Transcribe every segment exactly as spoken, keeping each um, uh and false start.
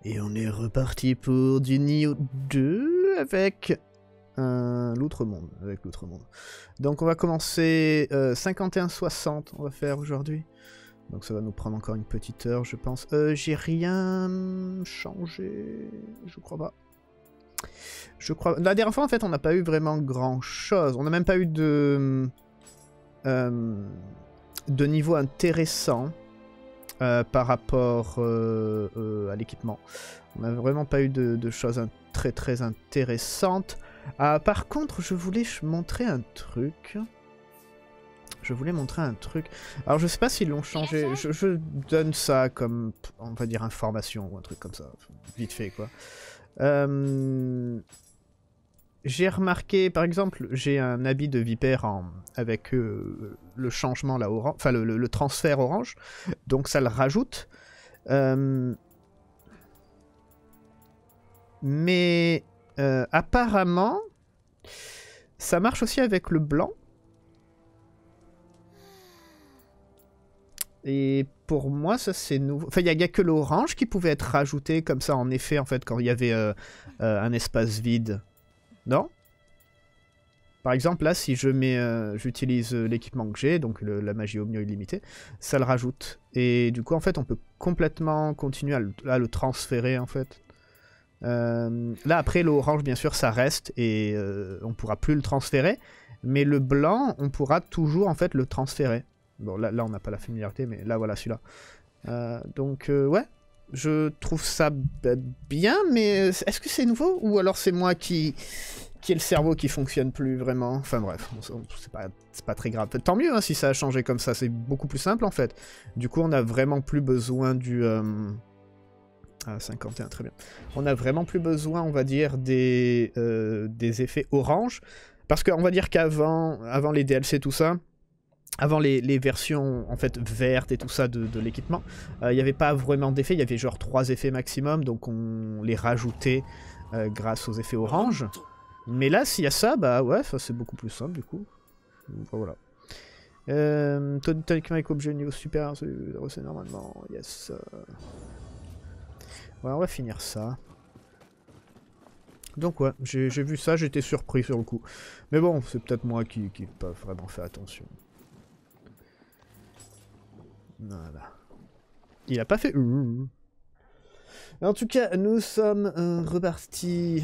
Et on est reparti pour du Nioh deux avec un l'Outre-Monde. Avec l'Outre-Monde. Donc on va commencer euh, cinquante et un soixante, on va faire aujourd'hui. Donc ça va nous prendre encore une petite heure, je pense. Euh, J'ai rien changé, je crois pas. Je crois. La dernière fois, en fait, on n'a pas eu vraiment grand chose. On n'a même pas eu de euh, de niveau intéressant. Euh, par rapport euh, euh, à l'équipement. On n'a vraiment pas eu de, de choses très très intéressantes. Euh, par contre, je voulais montrer un truc. Je voulais montrer un truc. Alors, je sais pas s'ils l'ont changé. Je, je donne ça comme, on va dire, information ou un truc comme ça. Vite fait, quoi. Euh... J'ai remarqué, par exemple, j'ai un habit de vipère en, avec euh, le changement là, orange, enfin le, le, le transfert orange, donc ça le rajoute. Euh, mais euh, apparemment, ça marche aussi avec le blanc. Et pour moi, ça c'est nouveau. Enfin, il n'y a, a que l'orange qui pouvait être rajouté comme ça en effet, en fait, quand il y avait euh, euh, un espace vide. Non? Par exemple, là, si je mets, euh, j'utilise l'équipement que j'ai, donc le, la magie Omnio illimitée, ça le rajoute. Et du coup, en fait, on peut complètement continuer à le, à le transférer, en fait. Euh, là, après, l'orange, bien sûr, ça reste, et euh, on pourra plus le transférer. Mais le blanc, on pourra toujours, en fait, le transférer. Bon, là, là on n'a pas la familiarité, mais là, voilà, celui-là. Euh, donc, euh, ouais. Je trouve ça bien, mais est-ce que c'est nouveau? Ou alors c'est moi qui... qui est le cerveau qui fonctionne plus vraiment. Enfin bref, c'est pas, pas très grave. Tant mieux hein, si ça a changé comme ça, c'est beaucoup plus simple en fait. Du coup, on a vraiment plus besoin du... Euh... Ah, cinquante et un, très bien. On a vraiment plus besoin, on va dire, des, euh, des effets orange. Parce qu'on va dire qu'avant avant les D L C, tout ça, avant les, les versions en fait vertes et tout ça de, de l'équipement, il euh, n'y avait pas vraiment d'effets, il y avait genre trois effets maximum, donc on les rajoutait euh, grâce aux effets orange. Mais là, s'il y a ça, bah ouais, c'est beaucoup plus simple du coup. Enfin, voilà. Euh, Tonic avec objet niveau super, c'est normalement, yes. Ouais, on va finir ça. Donc ouais, j'ai vu ça, j'étais surpris sur le coup. Mais bon, c'est peut-être moi qui n'ai pas vraiment fait attention. Voilà. Il a pas fait... En tout cas, nous sommes euh, repartis...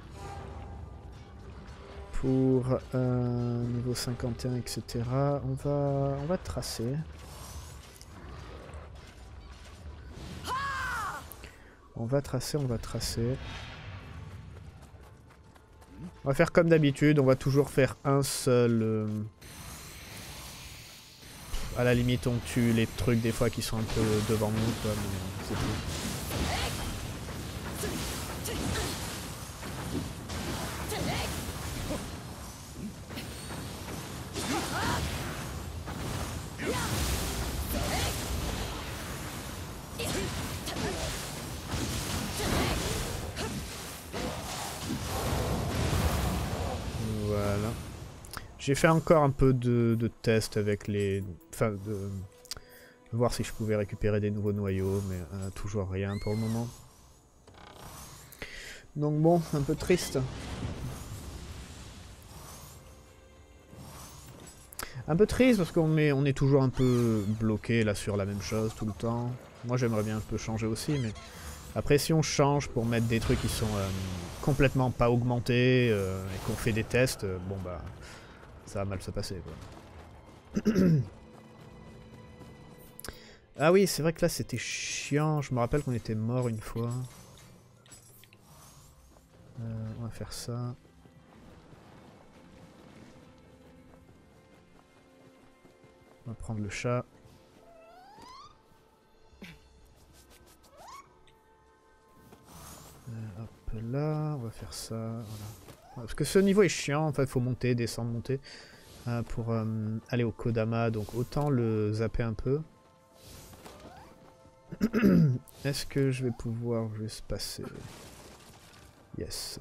pour euh, niveau cinquante et un, et cetera. On va, on va tracer. On va tracer, on va tracer. On va faire comme d'habitude, on va toujours faire un seul... Euh... À la limite, on tue les trucs des fois qui sont un peu devant nous, quoi, mais c'est tout. Voilà. J'ai fait encore un peu de, de tests avec les... Enfin, de... voir si je pouvais récupérer des nouveaux noyaux, mais euh, toujours rien pour le moment. Donc bon, un peu triste. Un peu triste parce qu'on est, on est toujours un peu bloqué là sur la même chose tout le temps. Moi j'aimerais bien un peu changer aussi, mais... Après si on change pour mettre des trucs qui sont euh, complètement pas augmentés euh, et qu'on fait des tests, euh, bon bah... ça va mal se passer quoi. Ah oui, c'est vrai que là c'était chiant, je me rappelle qu'on était mort une fois. Euh, on va faire ça. On va prendre le chat. Euh, hop là, on va faire ça, voilà. Parce que ce niveau est chiant, en fait, il faut monter, descendre, monter. Euh, pour euh, aller au Kodama, donc autant le zapper un peu. Est-ce que je vais pouvoir juste passer? Yes.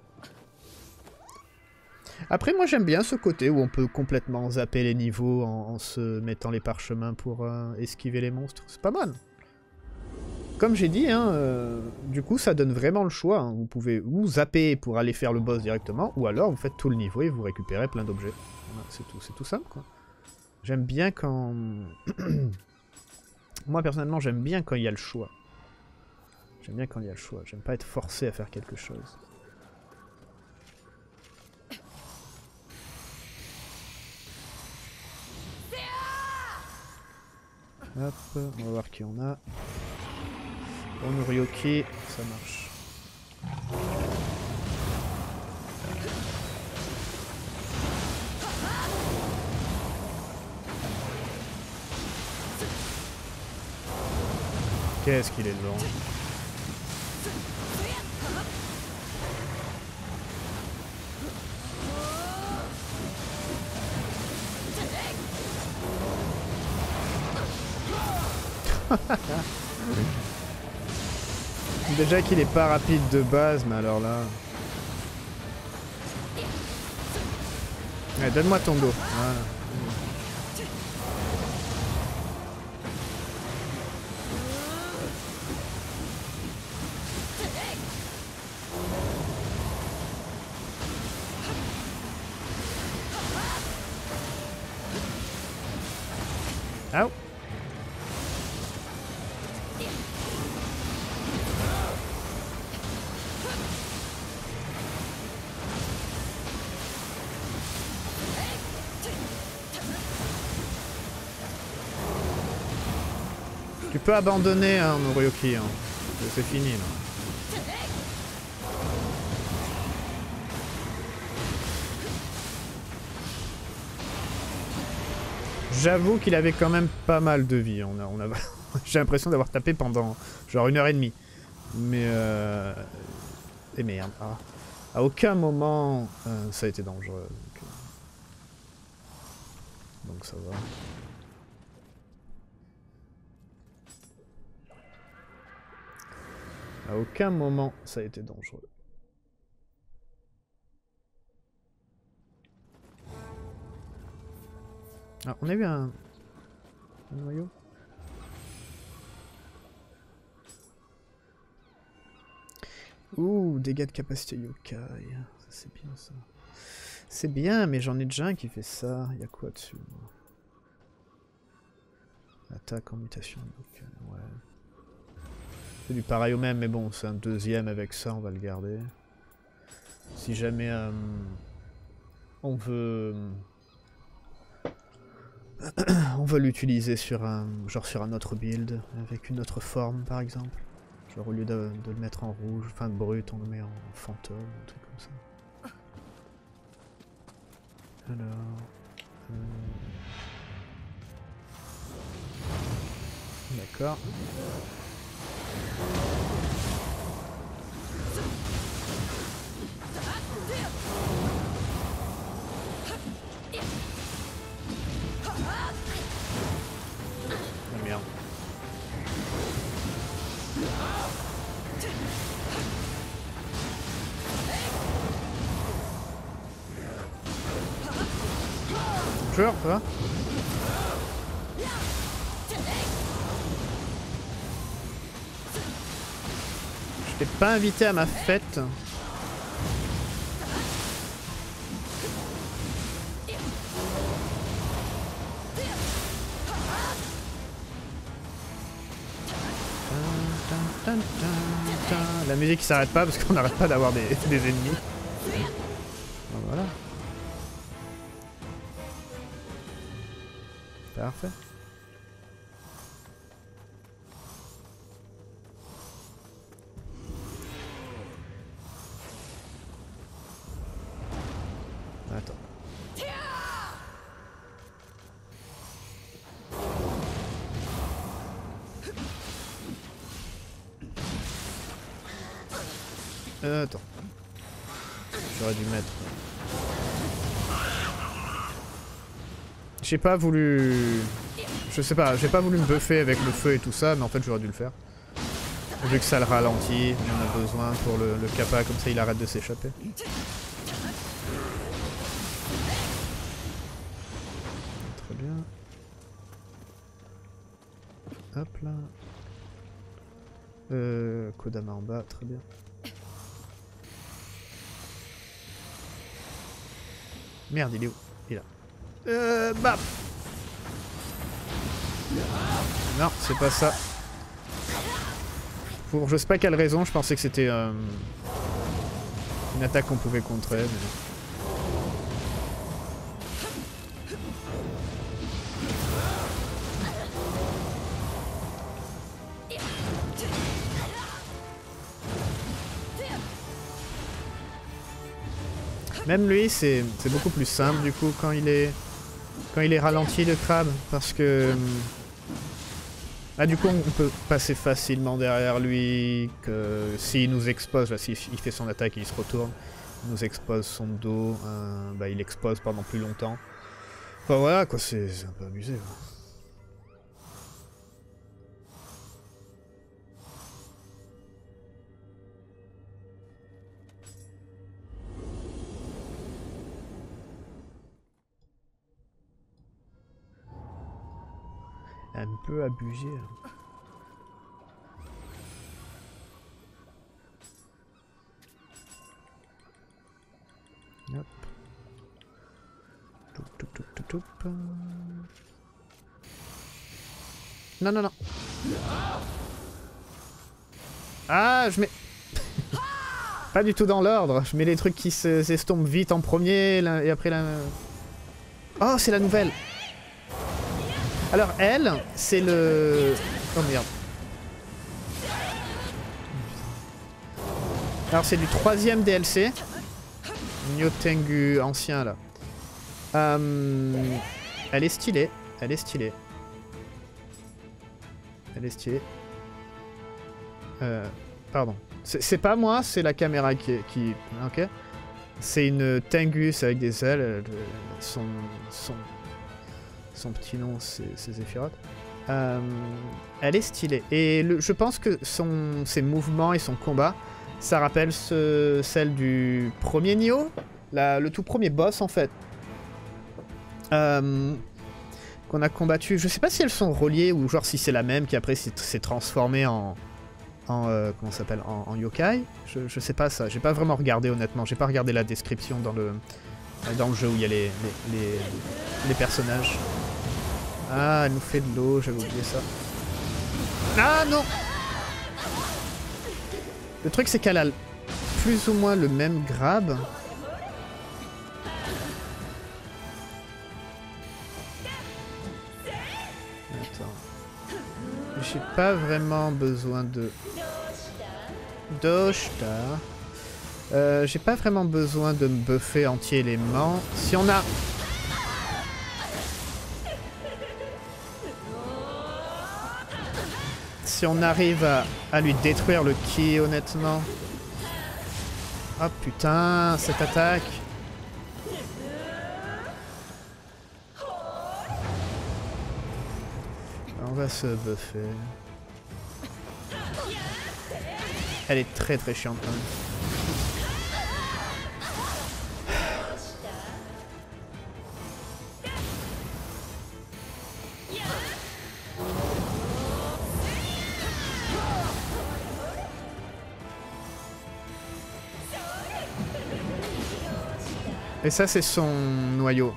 Après, moi j'aime bien ce côté où on peut complètement zapper les niveaux en, en se mettant les parchemins pour euh, esquiver les monstres. C'est pas mal. comme j'ai dit, hein, euh, du coup ça donne vraiment le choix. Hein. Vous pouvez ou zapper pour aller faire le boss directement, ou alors vous faites tout le niveau et vous récupérez plein d'objets. Voilà, c'est tout, c'est tout simple quoi. J'aime bien quand... Moi personnellement j'aime bien quand il y a le choix. J'aime bien quand il y a le choix, j'aime pas être forcé à faire quelque chose. Hop, on va voir qui on a. On Norioki, ça marche. Qu'est-ce qu'il est long. Déjà qu'il est pas rapide de base, mais alors là... Ouais, donne-moi ton dos. Voilà. Ow. Tu peux abandonner hein, Norioki, hein. C'est fini là. J'avoue qu'il avait quand même pas mal de vie. On a, on a... J'ai l'impression d'avoir tapé pendant genre une heure et demie. Mais euh... Et merde. Ah. À aucun moment euh, ça a été dangereux. Donc, euh... donc ça va. À aucun moment ça a été dangereux. Ah, on a eu un, un noyau. Ouh, dégâts de capacité yokai. Ça c'est bien ça. C'est bien, mais j'en ai déjà un qui fait ça. Il y a quoi dessus? Attaque en mutation yokai, ouais. C'est du pareil au même, mais bon, c'est un deuxième avec ça, on va le garder. Si jamais euh, on veut... on veut l'utiliser sur un genre sur un autre build, avec une autre forme par exemple. Genre au lieu de, de le mettre en rouge, enfin brut, on le met en fantôme, un truc comme ça. Alors... Euh... D'accord. Ah merde. Bonjour, ça va? Je t'ai pas invité à ma fête. La musique s'arrête pas parce qu'on n'arrête pas d'avoir des, des ennemis. Ben voilà. Parfait. Attends. Euh, attends. J'aurais dû mettre... J'ai pas voulu... Je sais pas, j'ai pas voulu me buffer avec le feu et tout ça, mais en fait j'aurais dû le faire. Vu que ça le ralentit, on en a besoin pour le, le kappa, comme ça il arrête de s'échapper. Très bien. Hop là. Euh, Kodama en bas, très bien. Merde, il est où? Il est là. Euh, bam. Non, c'est pas ça. Pour je sais pas quelle raison, je pensais que c'était euh, une attaque qu'on pouvait contrer. Mais... Même lui, c'est beaucoup plus simple du coup quand il est quand il est ralenti le crabe, parce que là du coup on peut passer facilement derrière lui, que s'il nous expose, s'il fait son attaque et il se retourne, il nous expose son dos, euh, bah, il expose pendant plus longtemps. Enfin voilà quoi, c'est un peu abusé. Quoi. Un peu abusé. Hop. Toup, toup, toup, toup, toup. Non, non, non. Ah, je mets... Pas du tout dans l'ordre. Je mets les trucs qui s'estompent vite en premier et après la... Oh, c'est la nouvelle. Alors elle, c'est le... Oh merde. Alors c'est du troisième D L C. Nyotengu ancien là. Euh... Elle est stylée. Elle est stylée. Elle est stylée. Euh... Pardon. C'est pas moi, c'est la caméra qui... qui... Ok. C'est une Tengus avec des ailes. Son... son... Son petit nom, c'est Zephyroth. Euh, elle est stylée. Et le, je pense que son, ses mouvements et son combat, ça rappelle ce, celle du premier Nioh, la, le tout premier boss en fait. Euh, qu'on a combattu. Je sais pas si elles sont reliées ou genre si c'est la même qui après s'est transformée en... en euh, comment ça s'appelle en, en yokai. Je, je sais pas ça. J'ai pas vraiment regardé honnêtement. J'ai pas regardé la description dans le, dans le jeu où il y a les, les, les, les personnages. Ah, elle nous fait de l'eau, j'avais oublié ça. Ah non! Le truc c'est qu'elle a plus ou moins le même grab. Attends. J'ai pas vraiment besoin de... Doshta. Euh, J'ai pas vraiment besoin de me buffer anti-élément. Si on a... Si on arrive à, à lui détruire le ki, honnêtement. Oh putain, cette attaque. On va se buffer. Elle est très très chiante quand même. Et ça, c'est son noyau.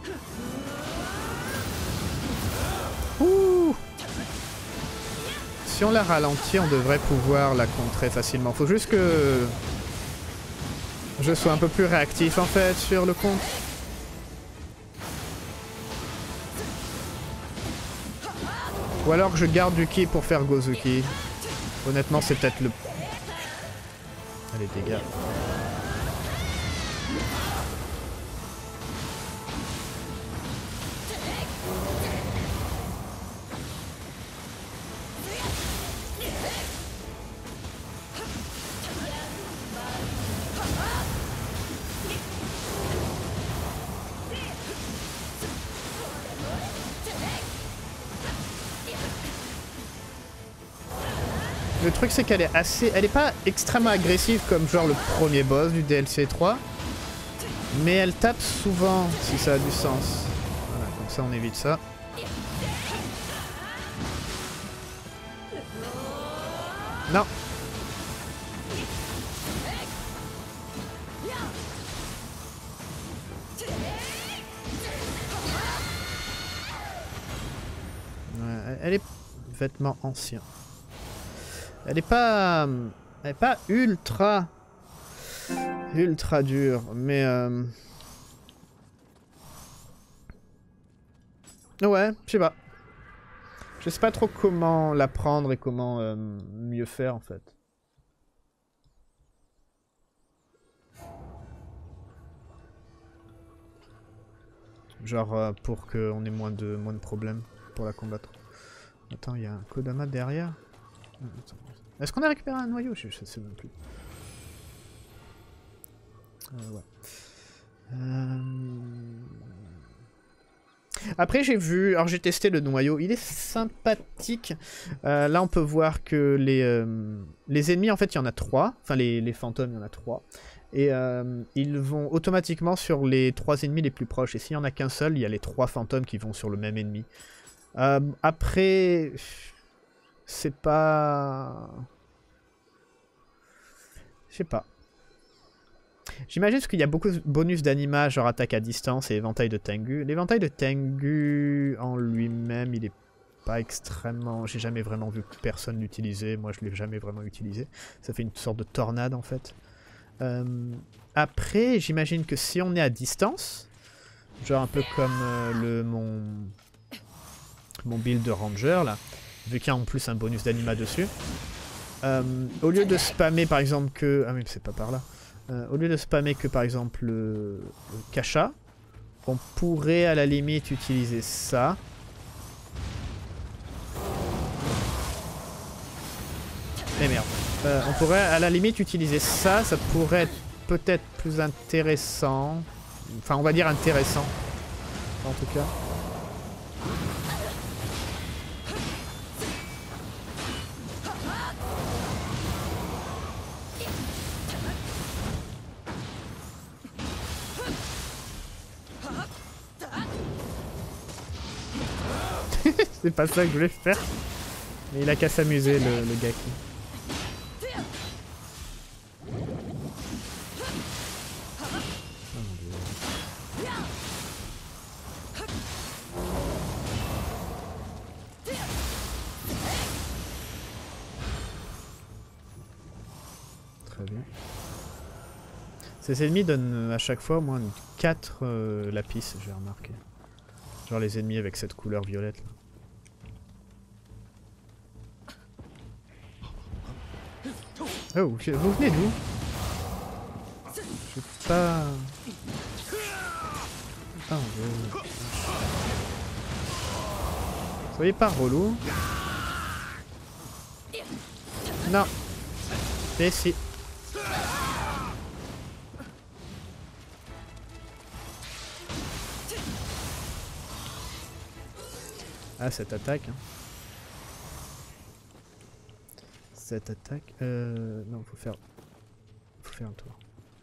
Ouh! Si on la ralentit, on devrait pouvoir la contrer facilement. Faut juste que je sois un peu plus réactif, en fait, sur le compte. Ou alors que je garde du ki pour faire Gozuki. Honnêtement, c'est peut-être le... Allez, dégâts. Le truc c'est qu'elle est assez... Elle est pas extrêmement agressive comme genre le premier boss du D L C trois. Mais elle tape souvent, si ça a du sens. Voilà, comme ça on évite ça. Non. vêtements anciens. Elle est pas... Elle est pas ultra... Ultra dure, mais... Euh... Ouais, je sais pas. Je sais pas trop comment la prendre et comment euh, mieux faire en fait. Genre euh, pour qu'on ait moins de, moins de problèmes pour la combattre. Attends, il y a un Kodama derrière. Est-ce qu'on a récupéré un noyau? Je, je sais même plus. Euh, ouais. Euh... Après j'ai vu, alors j'ai testé le noyau, il est sympathique. Euh, là on peut voir que les, euh, les ennemis en fait il y en a trois, enfin les, les fantômes il y en a trois. Et euh, ils vont automatiquement sur les trois ennemis les plus proches. Et s'il n'y en a qu'un seul, il y a les trois fantômes qui vont sur le même ennemi. Euh, après, c'est pas... Je sais pas. J'imagine qu'il y a beaucoup de bonus d'anima, genre attaque à distance et éventail de Tengu. L'éventail de Tengu en lui-même, il est pas extrêmement... J'ai jamais vraiment vu personne l'utiliser. Moi, je l'ai jamais vraiment utilisé. Ça fait une sorte de tornade, en fait. Euh, après, j'imagine que si on est à distance, genre un peu comme euh, le mon, mon build de Ranger, là, vu qu'il y a en plus un bonus d'anima dessus, euh, au lieu de spammer, par exemple, que... Ah mais c'est pas par là. Euh, au lieu de spammer que par exemple le, le Kasha, on pourrait à la limite utiliser ça. Et merde. Euh, on pourrait à la limite utiliser ça, ça pourrait être peut-être plus intéressant. Enfin on va dire intéressant. En tout cas. C'est pas ça que je voulais faire. Mais il a qu'à s'amuser, le, le gars qui... Oh mon Dieu. Très bien. Ces ennemis donnent à chaque fois au moins quatre euh, lapis, j'ai remarqué. Genre les ennemis avec cette couleur violette là. Oh, vous venez d'où? Je sais pas... Putain, je... Soyez pas relou. Non. Et si. Ah, cette attaque. Hein. Cette attaque. Euh. Non, faut faire. Faut faire un tour.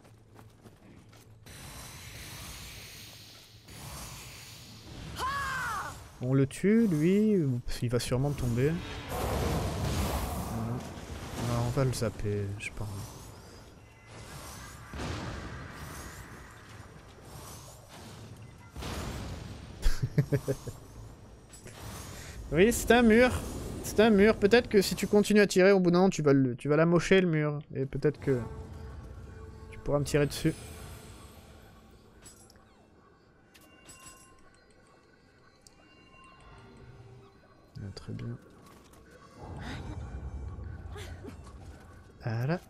On le tue, lui. Il va sûrement tomber. Voilà. Alors, on va le zapper, je pense. Oui, c'est un mur. C'est un mur. Peut-être que si tu continues à tirer, au bout d'un moment, tu vas le, tu vas l'amocher le mur. Et peut-être que tu pourras me tirer dessus. Ah, très bien. Voilà.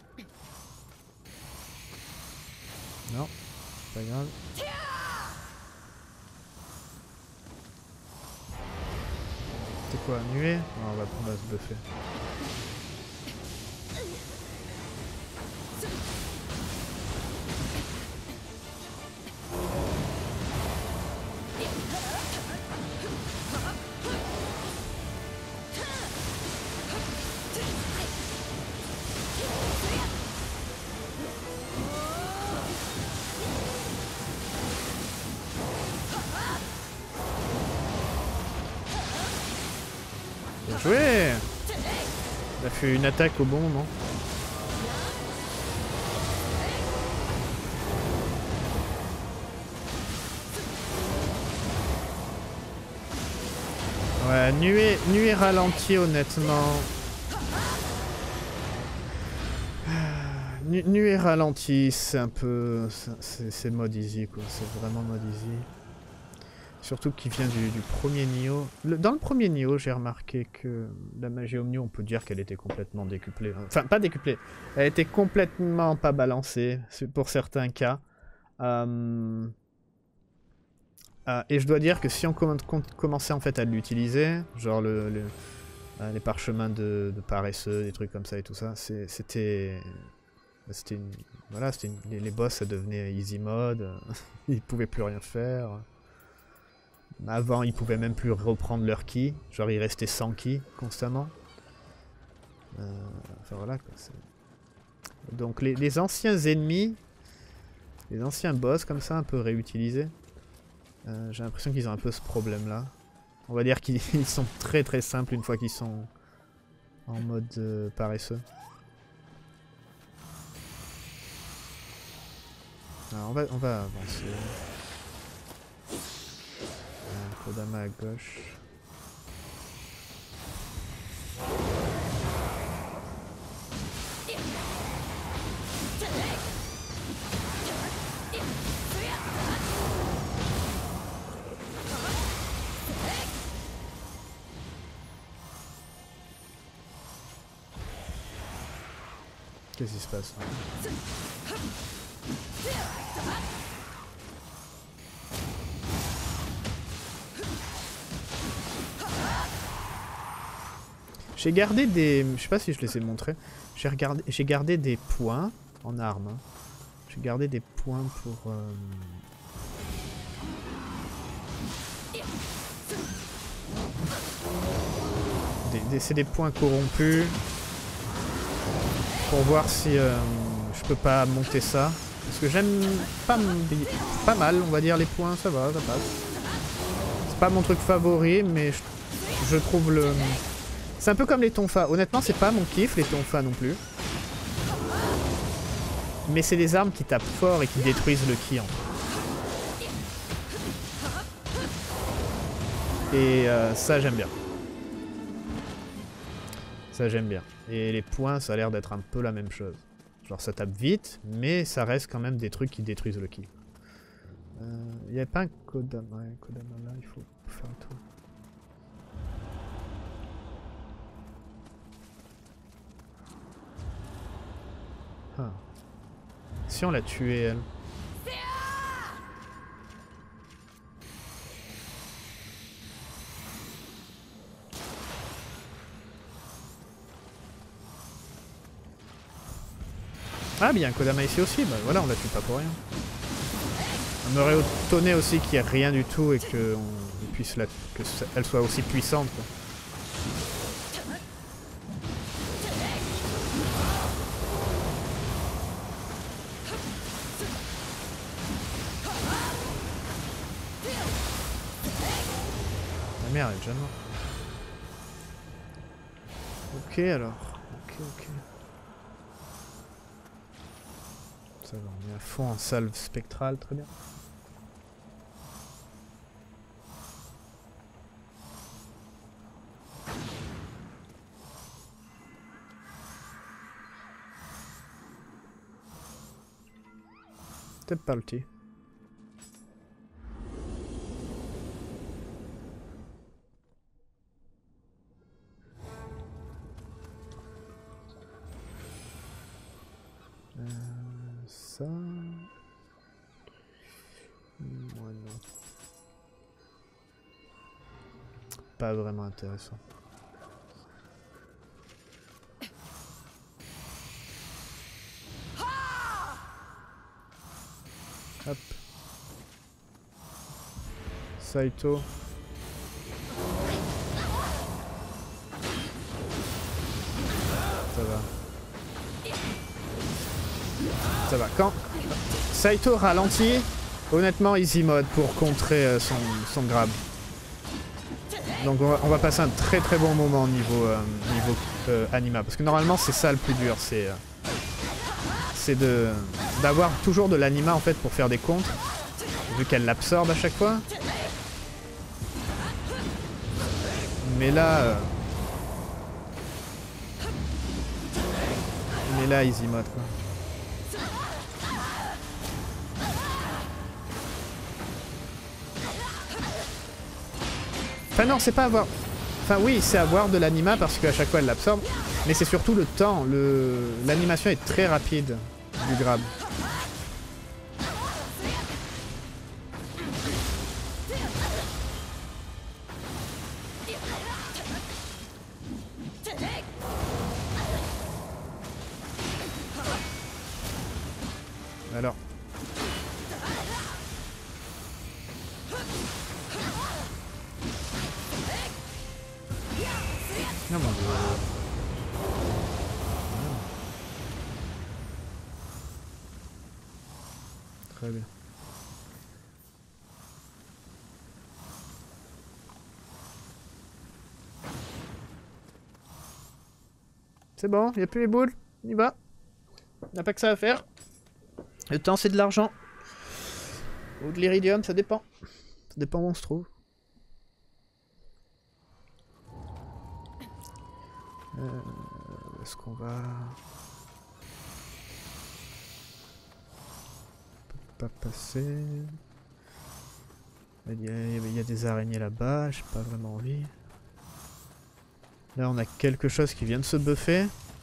Non, c'est pas grave. C'est quoi, nuée? Non, on va, on va se buffer. Bien joué! Il a fait une attaque au bon moment. Ouais, Euh, nuée, nuée ralenti honnêtement. Nu nuée ralenti, c'est un peu... C'est mode easy quoi, c'est vraiment mode easy. Surtout qu'il vient du, du premier Nioh. Le, dans le premier Nioh, j'ai remarqué que la magie Omnio, on peut dire qu'elle était complètement décuplée. Enfin, pas décuplée. Elle était complètement pas balancée, pour certains cas. Euh... Euh, et je dois dire que si on com com commençait en fait à l'utiliser, genre le, le, euh, les parchemins de, de paresseux, des trucs comme ça et tout ça, c'était... C'était une... Voilà, c'était une... les, les boss, ça devenait easy mode. Ils pouvaient plus rien faire. Avant, ils pouvaient même plus reprendre leur ki. Genre, ils restaient sans ki constamment. Euh, enfin, voilà, quoi. Donc, les, les anciens ennemis, les anciens boss, comme ça, un peu réutilisés, euh, j'ai l'impression qu'ils ont un peu ce problème-là. On va dire qu'ils sont très très simples une fois qu'ils sont en mode euh, paresseux. Alors, on va, on va avancer. Kodama à gauche. Qu'est-ce qui se passe là ? J'ai gardé des... Je sais pas si je les ai montrés. J'ai regardé... J'ai gardé des points en armes. Hein. J'ai gardé des points pour... Euh... Des, des, c'est des points corrompus. Pour voir si euh, je peux pas monter ça. Parce que j'aime pas, pas mal, on va dire, les points. Ça va, ça passe. C'est pas mon truc favori, mais je, je trouve le... C'est un peu comme les tonfas. Honnêtement, c'est pas mon kiff, les tonfas non plus. Mais c'est des armes qui tapent fort et qui détruisent le ki en fait. Et euh, ça, j'aime bien. Ça, j'aime bien. Et les points, ça a l'air d'être un peu la même chose. Genre, ça tape vite, mais ça reste quand même des trucs qui détruisent le ki. Il euh, n'y avait pas un Kodama. Ouais, Kodama là, il faut faire un tour. Ah. Si on l'a tuée, elle. Ah, bien, Kodama ici aussi. Bah voilà, on la tue pas pour rien. On m'aurait étonné aussi qu'il n'y ait rien du tout et que on puisse la, que elle soit aussi puissante. Quoi. La mère elle est déjà morte. Ok alors. Ok, ok. Ça va, on est à fond en salve spectrale, très bien. Peut-être pas le petit. Euh, ça... Moi non. Pas vraiment intéressant. Hop. Saito. Ça va. Ça va. Quand Saito ralentit, honnêtement easy mode pour contrer euh, son, son grab. Donc on va, on va passer un très très bon moment au niveau, euh, niveau euh, anima. Parce que normalement c'est ça le plus dur, c'est euh, c'est de d'avoir toujours de l'anima en fait pour faire des contres. Vu qu'elle l'absorbe à chaque fois. Mais là... Euh... Mais là, easy mode quoi. Enfin non, c'est pas avoir... Enfin oui, c'est avoir de l'anima parce qu'à chaque fois elle l'absorbe. Mais c'est surtout le temps. Le... L'animation est très rapide du grab. Alors. Non, mon Dieu. Très bien. C'est bon, il n'y a plus les boules. On y va. On n'a pas que ça à faire. Le temps, c'est de l'argent. Ou de l'iridium, ça dépend. Ça dépend où on se trouve. Euh, où est-ce qu'on va? On peut pas passer. Il y a, il y a des araignées là-bas, j'ai pas vraiment envie. Là, on a quelque chose qui vient de se buffer.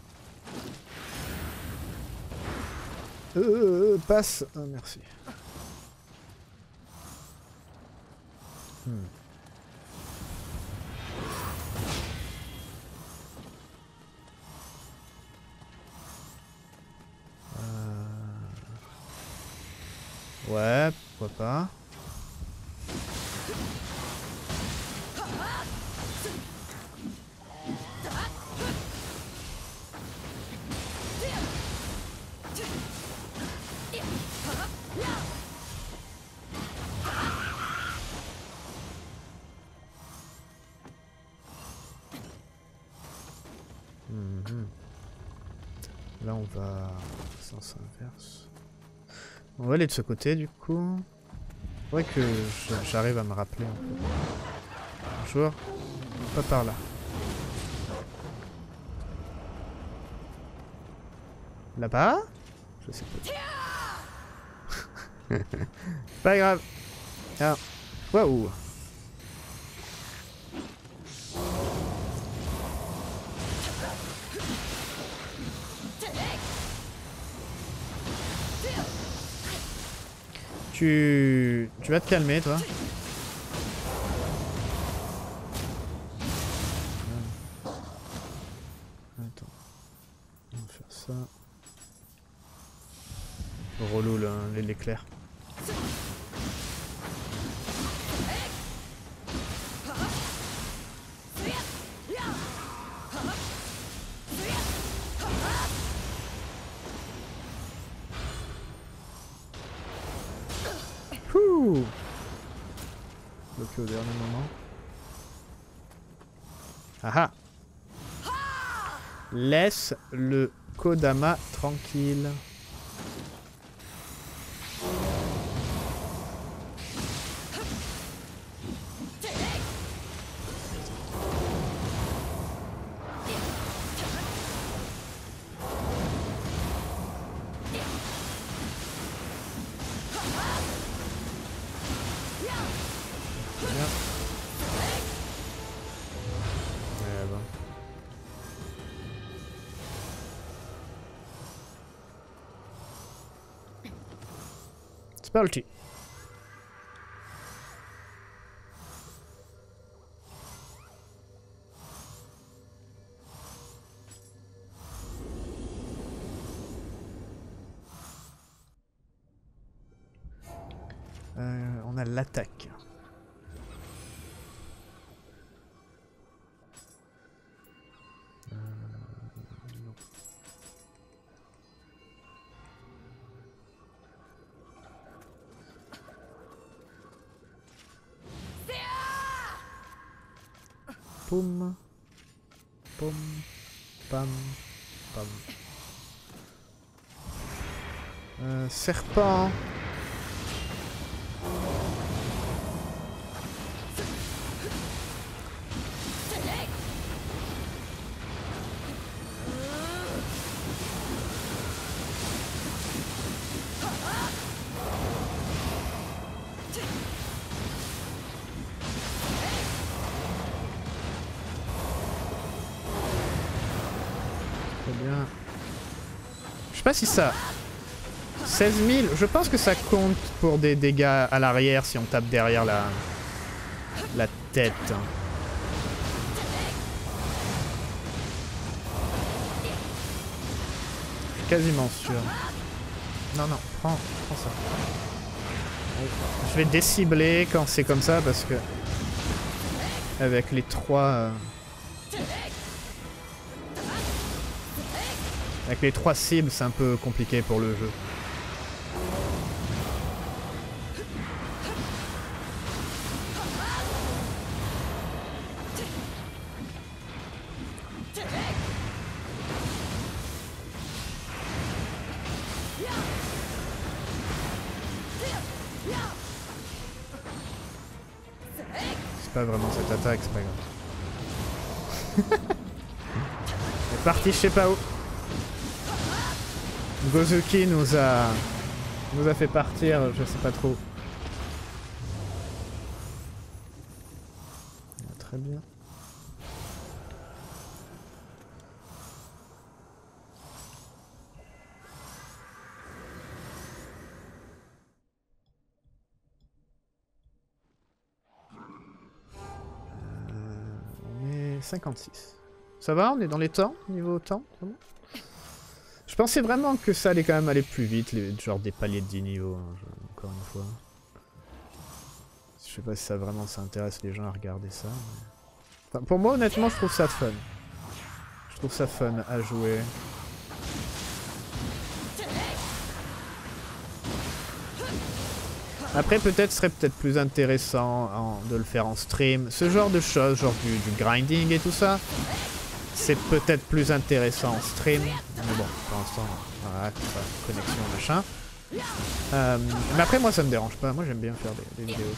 Euh, passe. Oh, merci. Hmm. Euh... Ouais, pourquoi pas. Là on va sens inverse. On va aller de ce côté du coup. Faudrait que j'arrive à me rappeler un peu. Bonjour. Pas par là. Là-bas? Je sais pas. Pas grave. Ah. Waouh. Tu... tu vas te calmer, toi. Attends. On va faire ça. Relou, l'éclair. Bloqué au dernier moment. Ah ah. Laisse le Kodama tranquille. C'est parti. Euh, on a l'attaque. Euh, non. Poum, poum, pam, pam. Euh, serpent. bien. Je sais pas si ça... seize mille, je pense que ça compte pour des dégâts à l'arrière si on tape derrière la... la tête. Je suis quasiment sûr. Non, non, prends, prends ça. Je vais décibler quand c'est comme ça parce que... avec les trois... Euh... avec les trois cibles, c'est un peu compliqué pour le jeu. C'est pas vraiment cette attaque, c'est pas grave. Elle est partie je sais pas où. Gozuki nous a nous a fait partir, je sais pas trop. Très bien. Euh, on est cinquante-six. Ça va, on est dans les temps, niveau temps, c'est bon. Je pensais vraiment que ça allait quand même aller plus vite, les, genre des paliers de dix niveaux, hein, je, encore une fois. Je sais pas si ça vraiment ça intéresse les gens à regarder ça. Mais... enfin, pour moi, honnêtement, je trouve ça fun. Je trouve ça fun à jouer. Après, peut-être serait peut-être plus intéressant en, de le faire en stream. Ce genre de choses, genre du, du grinding et tout ça. C'est peut-être plus intéressant en stream, mais bon, pour l'instant, voilà, connexion, machin. Euh, mais après, moi, ça me dérange pas. Moi, j'aime bien faire des, des vidéos.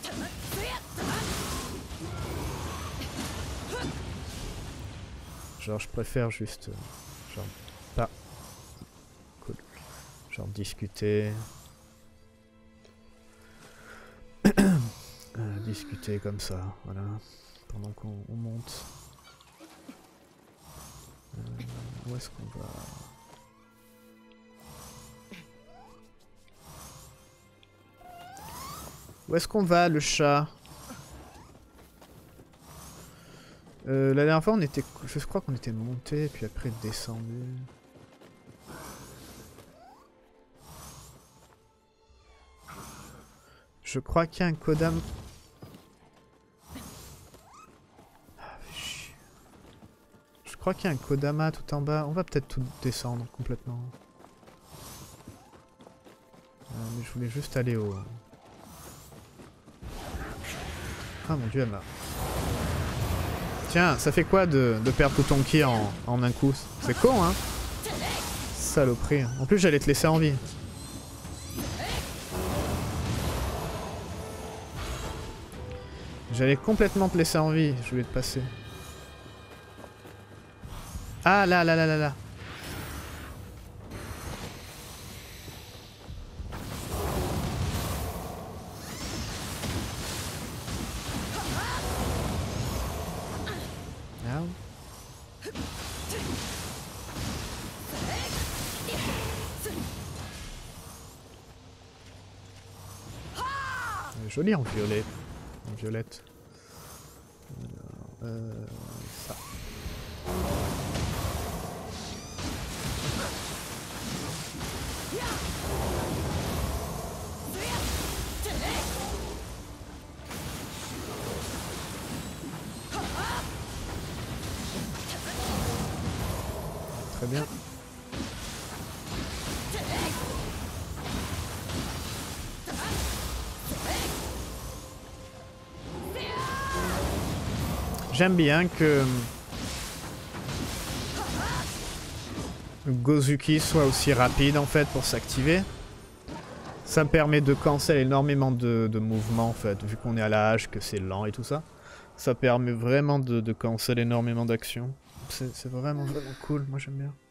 Genre, je préfère juste, euh, genre, pas, cool. Genre discuter, euh, discuter comme ça, voilà, pendant qu'on monte. Euh, où est-ce qu'on va? Où est-ce qu'on va, le chat? euh, La dernière fois, on était... je crois qu'on était monté, puis après descendu. Je crois qu'il y a un Kodama... Je crois qu'il y a un Kodama tout en bas. On va peut-être tout descendre complètement. Euh, mais je voulais juste aller au... Ah mon dieu, elle m'a... Tiens, ça fait quoi de, de perdre tout ton ki en, en un coup? C'est con, hein? Saloperie. En plus, j'allais te laisser en vie. J'allais complètement te laisser en vie. Je voulais te passer. Ah là là là là là. Now. Joli en violet. En violette. Euh, ça. Très bien. J'aime bien que Gozuki soit aussi rapide en fait pour s'activer. Ça me permet de cancel énormément de, de mouvements en fait, vu qu'on est à la hache, que c'est lent et tout ça. Ça permet vraiment de, de cancel énormément d'actions. C'est vraiment vraiment cool, moi j'aime bien.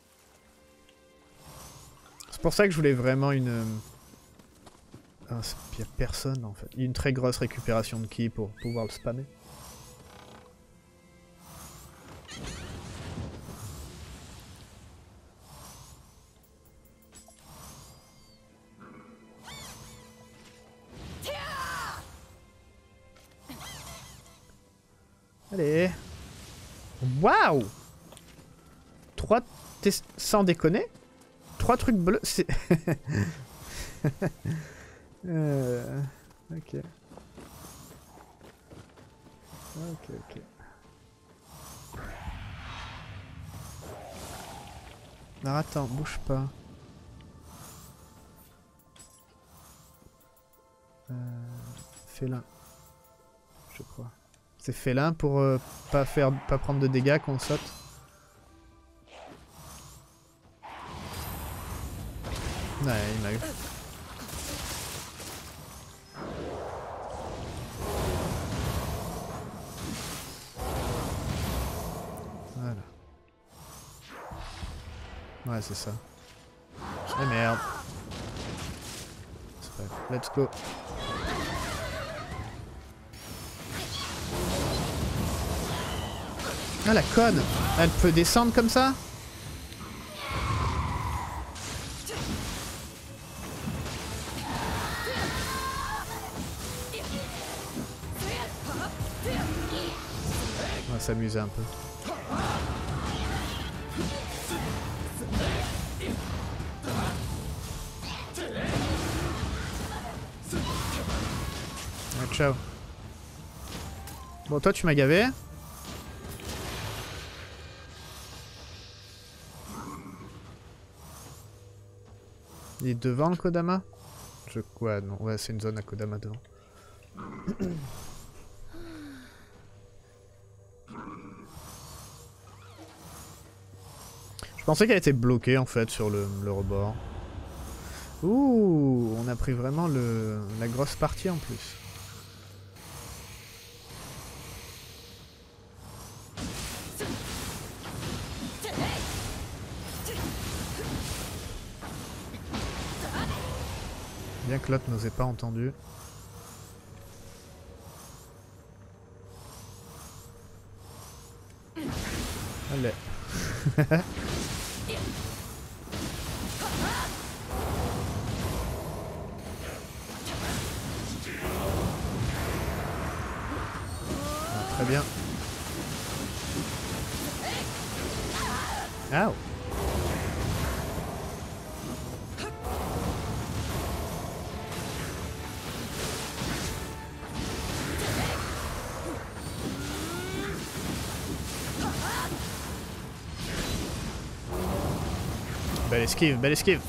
C'est pour ça que je voulais vraiment une... Ah, il n'y a personne en fait. Une très grosse récupération de ki pour pouvoir le spammer. Allez. Waouh. Trois... Sans déconner. Trois trucs bleus. C'est... euh... Ok. Ok, ok. Alors attends, bouge pas. Euh... Félin. Je crois. C'est félin pour euh, pas faire, pas prendre de dégâts qu'on saute. Ouais, il m'a eu. Voilà. Ouais, c'est ça. Eh merde. C'est pas grave. Let's go. Ah la conne! Elle peut descendre comme ça? On va s'amuser un peu. Ah, ciao. Bon, toi tu m'as gavé. Il est devant le Kodama? Je... Ouais, non, ouais, c'est une zone à Kodama devant. Je pensais qu'elle était bloquée en fait sur le, le rebord. Ouh, on a pris vraiment le, la grosse partie en plus. Bien que l'autre nous ait pas entendu. Allez. Ah, très bien. Ah. Belle esquive, belle esquive.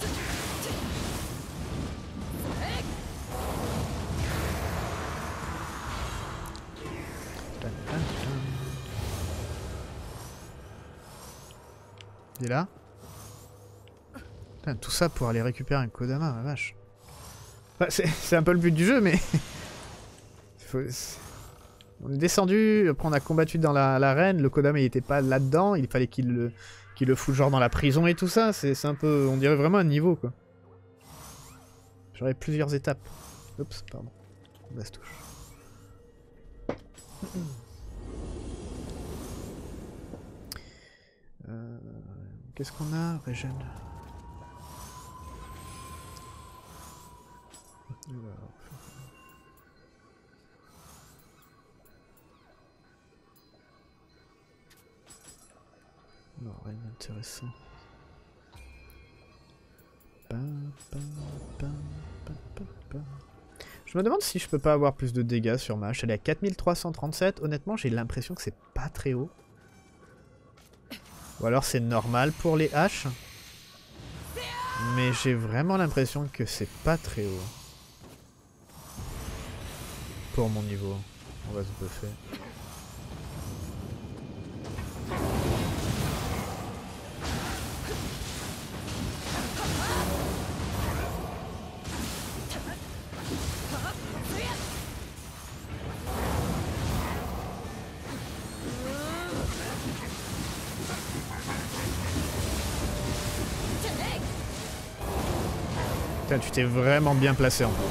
Il est là. Putain, tout ça pour aller récupérer un Kodama, ma vache. Enfin, c'est un peu le but du jeu, mais... Faut... On est descendu, après on a combattu dans l'arène, la, le Kodama il était pas là-dedans, il fallait qu'il le... qu'il le fout genre dans la prison et tout ça, c'est un peu... On dirait vraiment un niveau, quoi. J'aurais plusieurs étapes. Oups, pardon. On se touche. Euh... Qu'est-ce qu'on a, Regen? Non, rien d'intéressant. Je me demande si je peux pas avoir plus de dégâts sur ma hache. Elle est à quatre mille trois cent trente-sept. Honnêtement, j'ai l'impression que c'est pas très haut. Ou alors c'est normal pour les haches. Mais j'ai vraiment l'impression que c'est pas très haut. Pour mon niveau. On va se buffer. Putain, tu t'es vraiment bien placé en plus.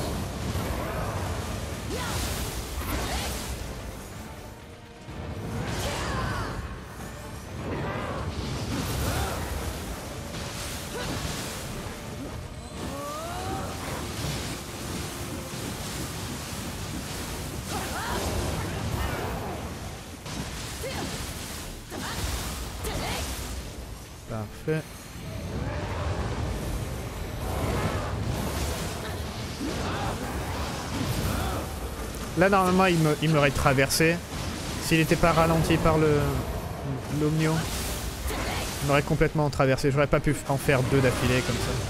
parfait. Là, normalement, il me, il m'aurait traversé. S'il n'était pas ralenti par le l'Omnio, il m'aurait complètement traversé. J'aurais pas pu en faire deux d'affilée comme ça.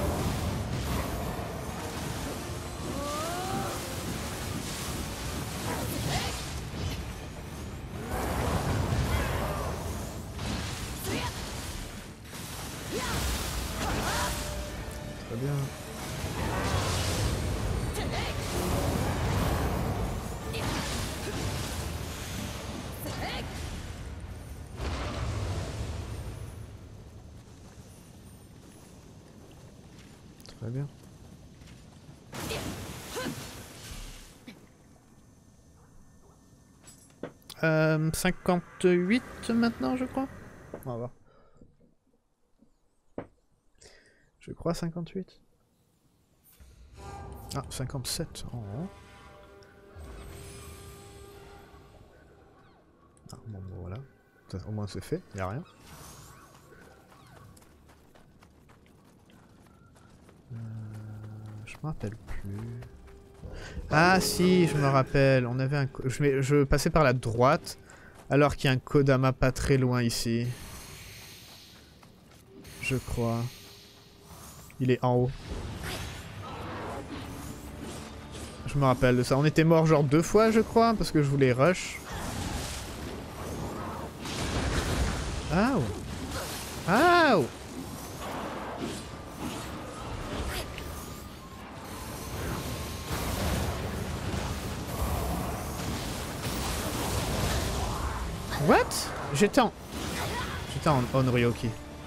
Très bien. Très bien. Euh, cinquante-huit maintenant, je crois. On va voir. Je crois cinquante-huit. Ah, cinquante-sept. Oh. Ah, bon, bon, voilà. Ça, au moins c'est fait, il n'y a rien. Euh, je me rappelle plus. Ah si, je me rappelle. On avait un. Je, je passais par la droite, alors qu'il y a un Kodama pas très loin ici. Je crois. Il est en haut. Je me rappelle de ça. On était mort genre deux fois, je crois, parce que je voulais rush. Ah. Ah. What? J'étais en... J'étais en Onryoki.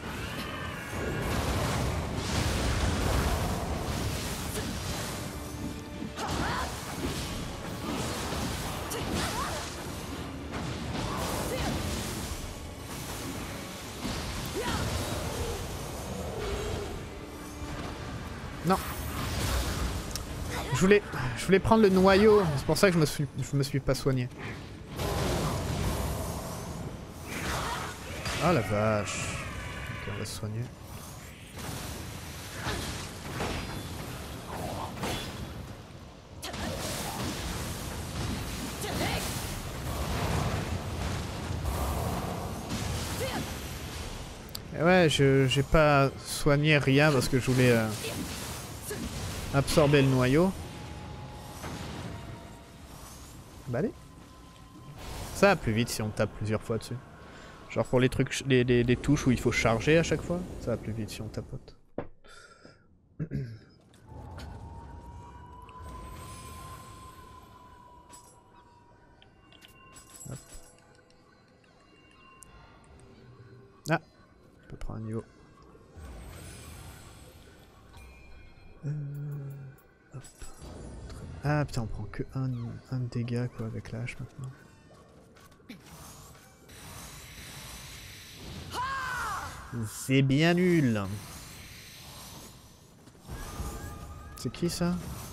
Non. Je voulais... Je voulais prendre le noyau. C'est pour ça que je me suis... Je me suis pas soigné. Ah la vache. Ok, on va se soigner. Et ouais, je j'ai pas soigné rien parce que je voulais euh, absorber le noyau. Bah allez. Ça va plus vite si on tape plusieurs fois dessus. Genre pour les trucs, les, les, les touches où il faut charger à chaque fois, ça va plus vite si on tapote. Hop. Ah, je peux prendre un niveau. Euh, hop. Ah putain, on prend que un, un dégât quoi avec la hache maintenant. C'est bien nul. C'est qui ça?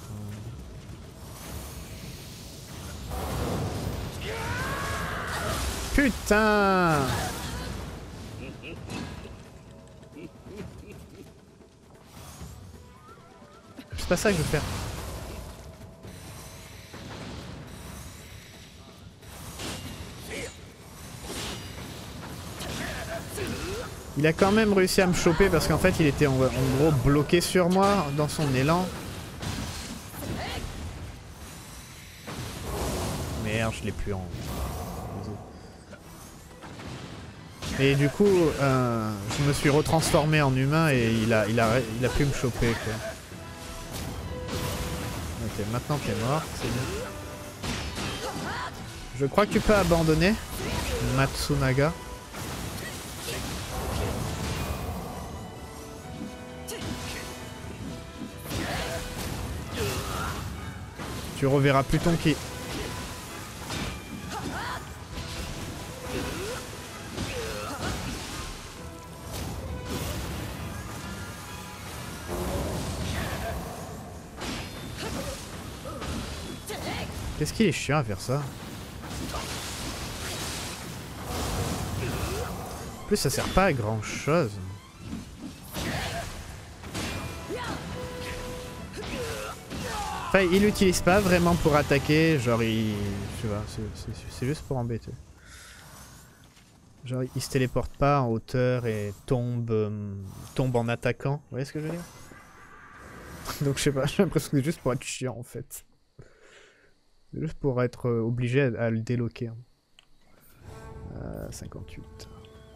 Putain! C'est pas ça que je veux faire. Il a quand même réussi à me choper parce qu'en fait il était en, en gros bloqué sur moi dans son élan. Merde, je l'ai plus en... Et du coup, euh, je me suis retransformé en humain et il a, il a, il a pu me choper quoi. Ok, maintenant t'es mort, c'est bien. Je crois que tu peux abandonner, Matsunaga. Tu reverras plus ton ki. Qu'est-ce qu'il est chiant à faire ça? En plus ça sert pas à grand chose. Enfin, il l'utilise pas vraiment pour attaquer, genre il... Je sais pas, c'est juste pour embêter. Genre il se téléporte pas en hauteur et tombe, euh, tombe en attaquant, vous voyez ce que je veux dire? Donc je sais pas, j'ai l'impression que c'est juste pour être chiant en fait. C'est juste pour être euh, obligé à, à le déloquer. Hein. Euh, cinquante-huit.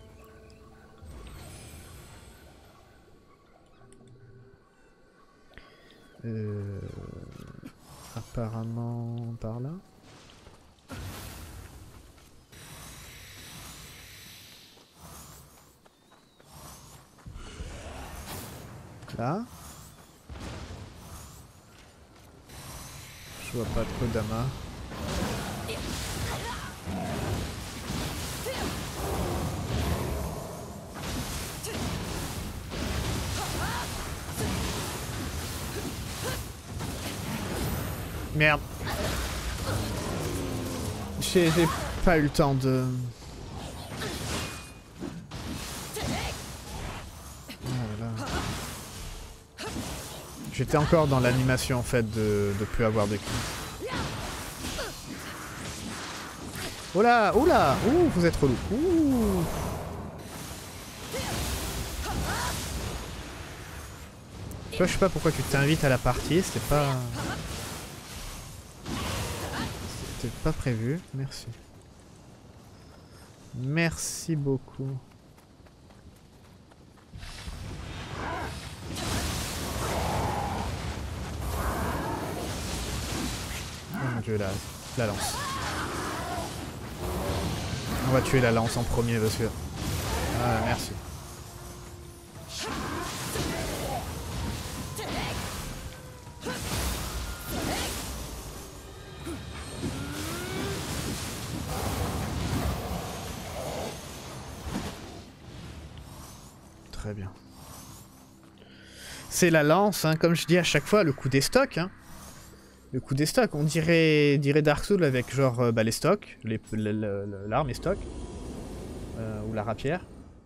Euh... Apparemment par là. Là. Je vois pas trop d'amas. Merde. J'ai pas eu le temps de... J'étais encore dans l'animation en fait de, de plus avoir de kills. Oh là, oh là, ouh, vous êtes relou. Ouh. Toi, je sais pas pourquoi tu t'invites à la partie, c'était pas... C'était pas prévu, merci. Merci beaucoup. Oh mon dieu, la, la lance. On va tuer la lance en premier parce que... Ah, merci. Très bien. C'est la lance, hein, comme je dis à chaque fois, le coup des stocks. Hein. Le coup des stocks, on dirait, dirait Dark Souls avec genre euh, bah, les stocks, l'arme est stock, euh, ou la rapière.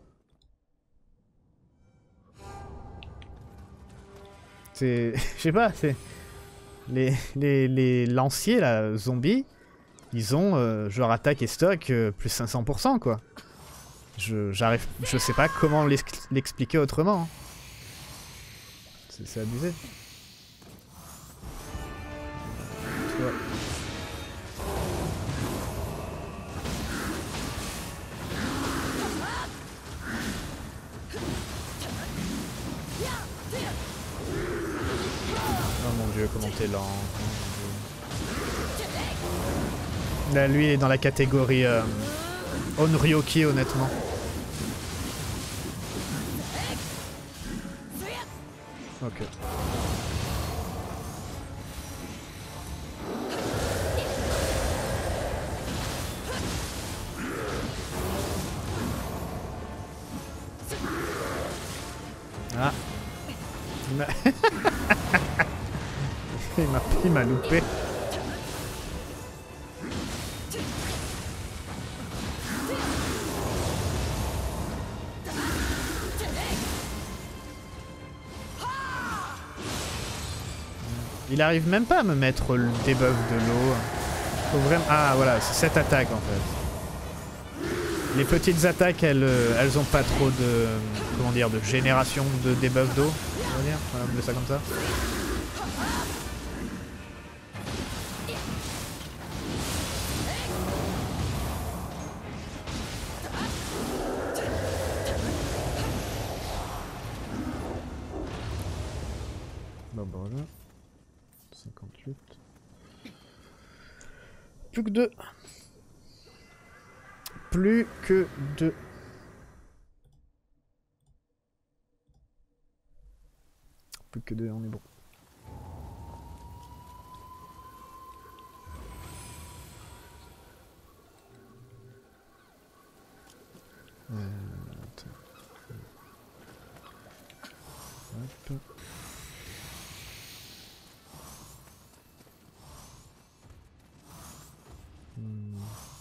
C'est, je sais pas, c'est les, les, les lanciers là, zombies, ils ont euh, genre attaque et stock euh, plus cinq cents pour cent quoi. Je j'arrive, je sais pas comment l'expliquer autrement. Hein. C'est abusé. Toi. Oh mon dieu, comment t'es lent. Là, lui, il est dans la catégorie euh, Onryoki, honnêtement. Ok. Ah. Il m'a loupé. Il arrive même pas à me mettre le debuff de l'eau. Faut vraiment... Ah voilà, c'est cette attaque en fait. Les petites attaques, elles, elles ont pas trop de... Comment dire, de génération de debuff d'eau. On va dire, on va appeler ça comme ça. Bon bah voilà. cinquante-huit. Plus que deux. Plus que deux. Plus que deux, on est bon. Euh, Hop. Hmm.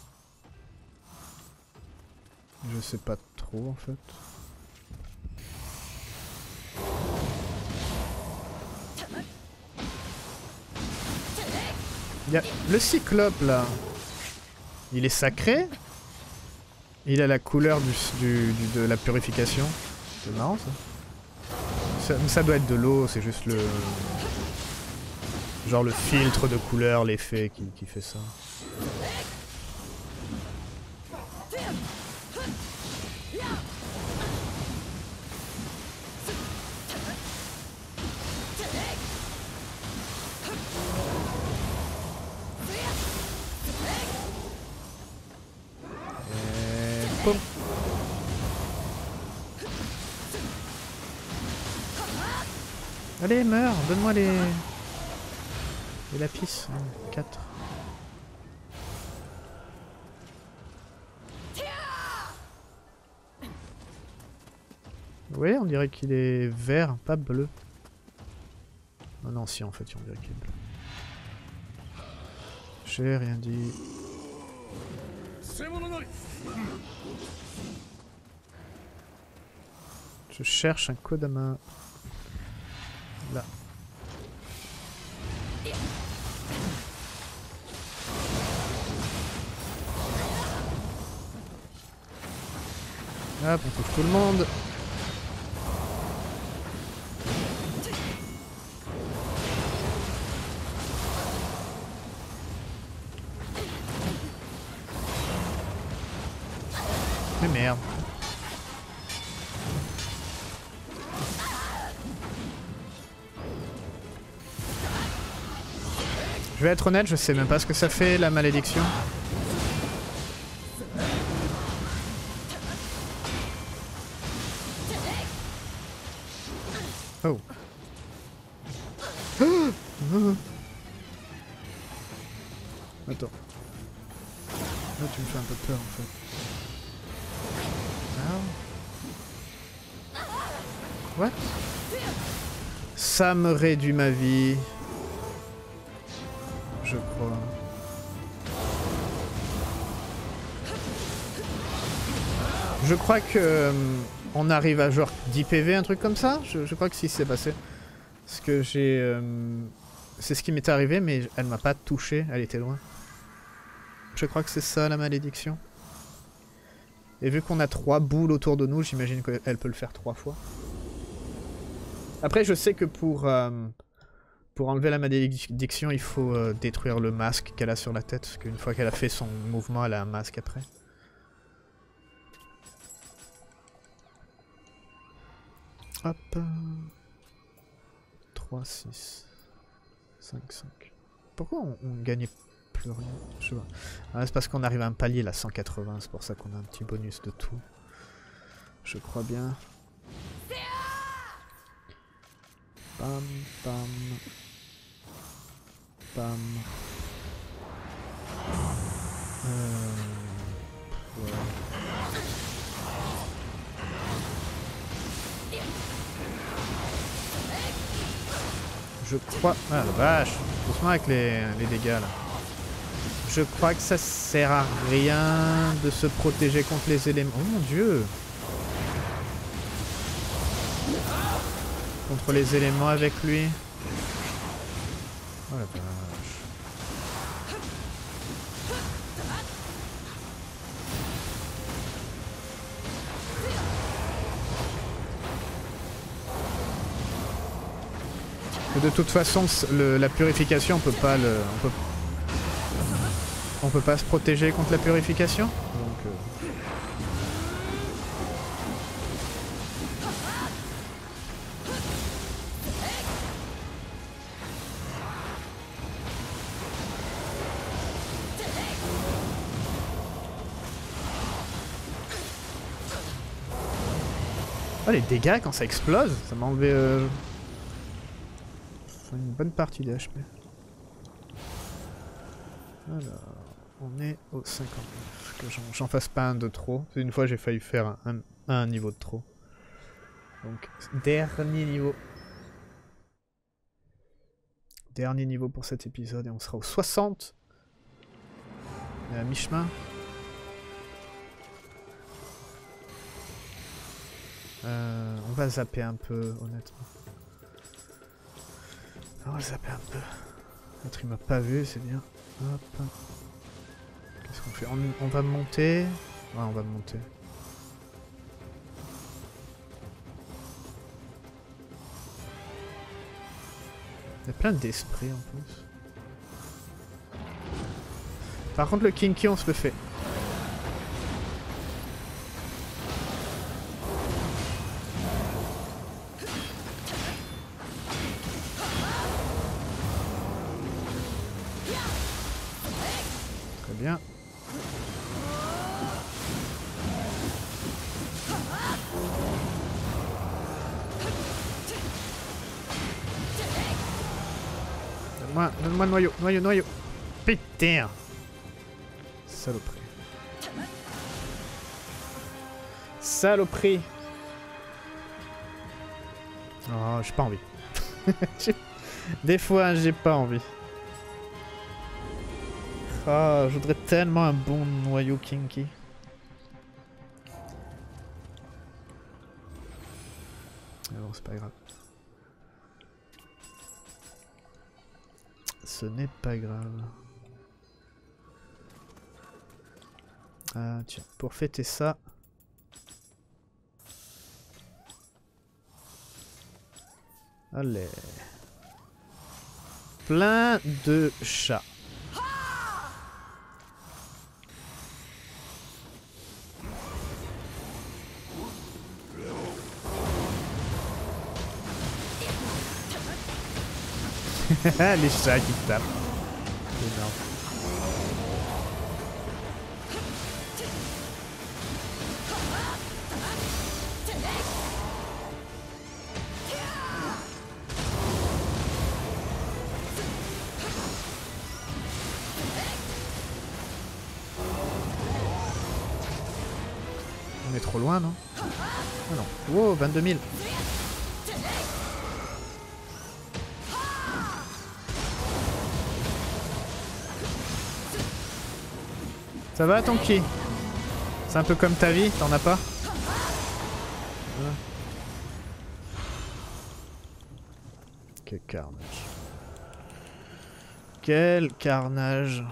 Je sais pas trop en fait. Y a le cyclope là. Il est sacré. Il a la couleur du, du, du, de la purification. C'est marrant ça. ça. Ça doit être de l'eau, c'est juste le... Genre le filtre de couleur, l'effet qui, qui fait ça. Et... Boum. Allez, meurs, donne-moi les... les lapis. quatre. Oui, on dirait qu'il est vert, pas bleu. Ah non, si, en fait, on dirait qu'il est bleu. J'ai rien dit. Je cherche un Kodama. Là. Hop, on touche tout le monde. Mais merde. Je vais être honnête, je sais même pas ce que ça fait la malédiction. Oh. Attends. Là tu me fais un peu peur en fait. Ah. What? Ça me réduit ma vie. Je crois. Je crois que euh, on arrive à genre dix P V, un truc comme ça. Je, je crois que si c'est passé. Parce que j'ai... Euh, c'est ce qui m'est arrivé, mais elle m'a pas touché, elle était loin. Je crois que c'est ça la malédiction. Et vu qu'on a trois boules autour de nous, j'imagine qu'elle peut le faire trois fois. Après, je sais que pour... Euh, Pour enlever la malédiction, il faut euh, détruire le masque qu'elle a sur la tête. Parce qu'une fois qu'elle a fait son mouvement, elle a un masque après. Hop. trois, six, cinq, cinq. Pourquoi on, on gagnait plus rien? Je sais pas. Ah, c'est parce qu'on arrive à un palier là, cent quatre-vingts. C'est pour ça qu'on a un petit bonus de tout. Je crois bien. Pam, pam. Pam. Euh... Ouais. Je crois... Ah la vache. Doucement avec les, les dégâts là. Je crois que ça sert à rien de se protéger contre les éléments. Oh mon dieu. Contre les éléments avec lui. Oh la vache. De toute façon, le, la purification, on peut pas le, on peut, on peut pas se protéger contre la purification. Donc, euh... oh, les dégâts quand ça explose, ça m'a enlevé euh... une bonne partie des H P. Alors, on est au cinquante-neuf. Que j'en fasse pas un de trop. Une fois j'ai failli faire un, un, un niveau de trop. Donc, dernier niveau. Dernier niveau pour cet épisode et on sera au soixante. On est à mi-chemin. Euh, on va zapper un peu, honnêtement. On va zapper un peu. L'autre il m'a pas vu, c'est bien. Hop. Qu'est-ce qu'on fait? on, on va monter. Ouais, on va monter. Il y a plein d'esprits en plus. Par contre, le Kinky, on se le fait. Très bien. Donne-moi, donne-moi le noyau, noyau, noyau. Putain. Saloperie. Saloperie. Oh, j'ai pas envie. Des fois, j'ai pas envie. Oh, je voudrais tellement un bon noyau Kinky. Mais bon, c'est pas grave. Ce n'est pas grave. Ah tiens, pour fêter ça... Allez. Plein de chats. Les chats qui tapent. Énorme. On est trop loin, non? Ah non. Wow, vingt-deux mille. Ça va ton ki? C'est un peu comme ta vie, t'en as pas? Ouais. Quel carnage. Quel carnage.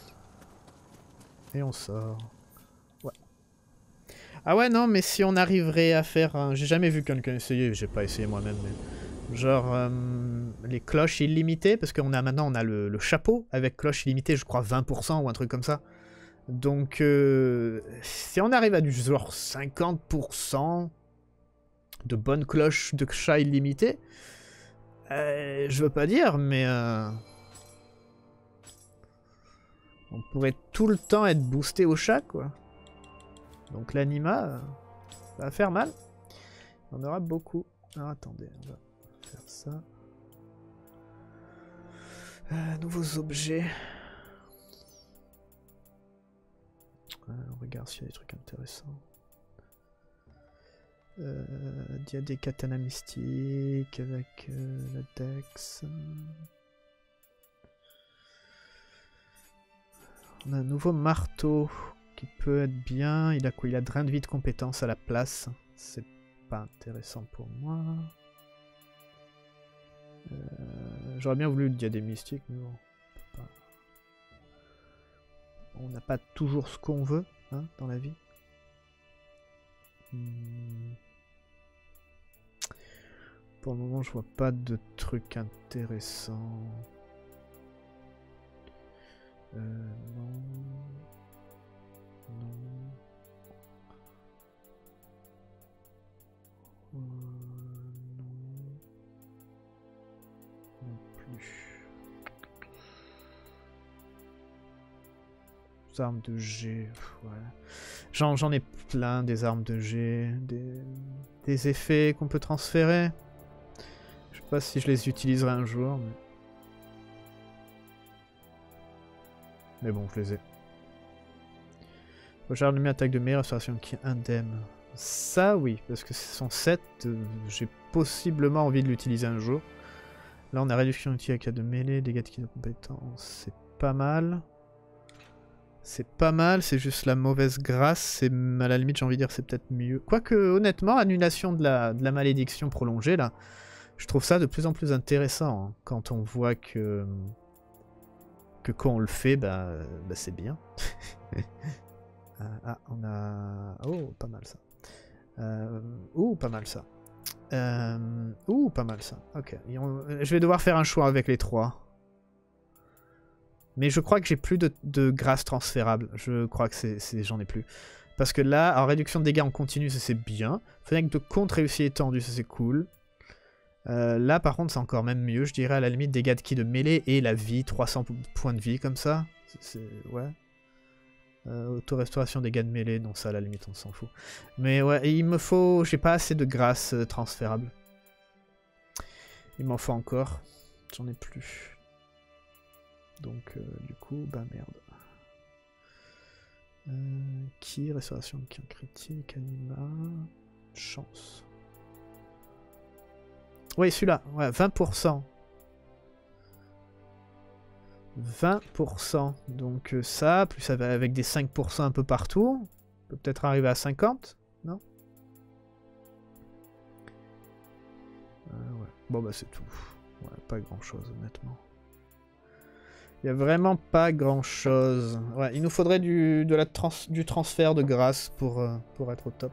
Et on sort. Ouais. Ah ouais non mais si on arriverait à faire un... J'ai jamais vu quelqu'un essayer, j'ai pas essayé moi-même mais... Genre euh, les cloches illimitées, parce qu'on a maintenant on a le, le chapeau avec cloche illimitée, je crois vingt pour cent ou un truc comme ça. Donc, euh, si on arrive à du genre cinquante pour cent de bonnes cloches de chat illimitées, euh, je veux pas dire, mais euh, on pourrait tout le temps être boosté au chat, quoi. Donc l'anima, euh, ça va faire mal. On aura beaucoup. Alors attendez, on va faire ça. Euh, nouveaux objets. Euh, on regarde s'il y a des trucs intéressants. Euh, il y a des katanas mystiques avec euh, la dex. On a un nouveau marteau qui peut être bien. Il a quoi? Il a drain de vie de compétences à la place. C'est pas intéressant pour moi. Euh, J'aurais bien voulu le diadème mystique, mais bon. On n'a pas toujours ce qu'on veut hein, dans la vie. Hmm. Pour le moment, je vois pas de trucs intéressants. Euh, non. Non. Euh, non. Non plus. Armes de G, ouais. J'en ai plein des armes de G, des, des effets qu'on peut transférer. Je sais pas si je les utiliserai un jour, mais... Mais bon, je les ai. Recharge de attaque de meilleure restauration qui est indemne. Ça oui, parce que c'est son set, euh, j'ai possiblement envie de l'utiliser un jour. Là on a réduction outil avec de mêlée, dégâts de compétences, c'est pas mal. C'est pas mal, c'est juste la mauvaise grâce, c'est à la limite j'ai envie de dire c'est peut-être mieux. Quoique honnêtement, annulation de la, de la malédiction prolongée là, je trouve ça de plus en plus intéressant hein, quand on voit que que quand on le fait, bah, bah c'est bien. Ah, on a... Oh, pas mal ça. Euh... Ouh, pas mal ça. Euh... Ouh, pas mal ça. Ok. Je vais devoir faire un choix avec les trois. Mais je crois que j'ai plus de, de grâce transférable. Je crois que c'est, j'en ai plus. Parce que là, en réduction de dégâts en continu, ça c'est bien. Fenêtre de contre réussi étendu, ça c'est cool. Euh, là, par contre, c'est encore même mieux. Je dirais à la limite dégâts de ki de mêlée et la vie, trois cents points de vie comme ça. C'est... Ouais. Euh, auto-restauration dégâts de mêlée, non ça à la limite on s'en fout. Mais ouais, il me faut... J'ai pas assez de grâce euh, transférable. Il m'en faut encore. J'en ai plus. Donc euh, du coup, bah merde. Euh, qui restauration de ki en critique, anima... Chance. Oui, celui-là, ouais, vingt pour cent. vingt pour cent. Donc euh, ça, plus avec des cinq pour cent un peu partout. On peut peut-être arriver à cinquante, non euh, ouais. Bon bah c'est tout. Ouais, pas grand-chose honnêtement. Il n'y a vraiment pas grand-chose. Ouais, il nous faudrait du, de la trans, du transfert de grâce pour, euh, pour être au top.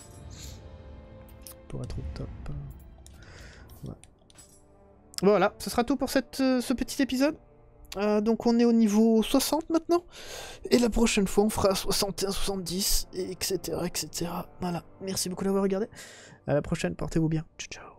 Pour être au top. Ouais. Voilà, ce sera tout pour cette, euh, ce petit épisode. Euh, donc on est au niveau soixante maintenant. Et la prochaine fois on fera soixante et un, soixante-dix, et etc. etc. Voilà, merci beaucoup d'avoir regardé. À la prochaine, portez-vous bien. Ciao, ciao.